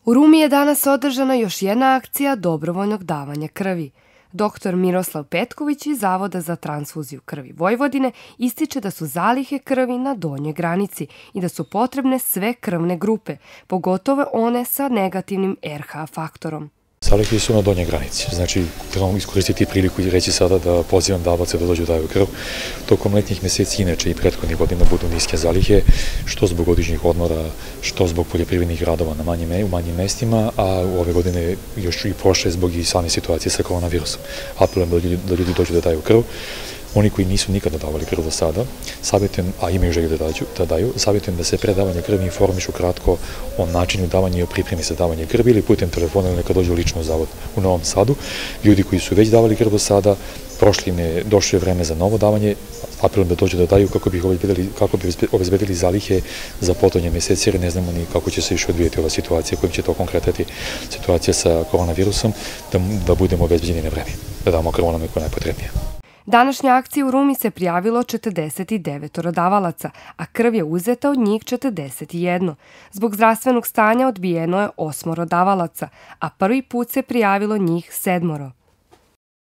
U Rumi je danas održana još jedna akcija dobrovoljnog davanja krvi. Dr. Miroslav Petković iz Zavoda za transfuziju krvi Vojvodine ističe da su zalihe krvi na donjoj granici i da su potrebne sve krvne grupe, pogotovo one sa negativnim RH faktorom. Zalihe su na donjoj granici, znači trebamo iskoristiti priliku i reći sada da pozivam davaoce da dođu daju krv. Tokom letnjih meseci inače i prethodnih godina budu niske zalihe, što zbog godišnjih odmora, što zbog poljoprivrednih radova u manjim mestima, a u ove godine još i prošle zbog i same situacije sa koronavirusom. Apelujem da ljudi dođu da daju krv. Oni koji nisu nikada davali krv do sada, a imaju želju da daju, savjetujem da se pre davanja krvi informišu kratko o načinu davanja i o pripremi za davanje krvi ili putem telefona ili neka dođu lično u zavod u Novom Sadu. Ljudi koji su već davali krv do sada, došlo je vreme za novo davanje, apelujem da dođu da daju kako bi obezbedili zalihe za potonje meseci, jer ne znamo ni kako će se još odvijeti ova situacija, kojim će to konkretati situacija sa koronavirusom, da budemo obezbeđeni na vreme, da damo krv onome koje je najpotrebnije. Današnja akcija u Rumi se prijavilo 49 davalaca, a krv je uzeta od njih 41. Zbog zdravstvenog stanja odbijeno je 8 davalaca, a prvi put se prijavilo njih 7.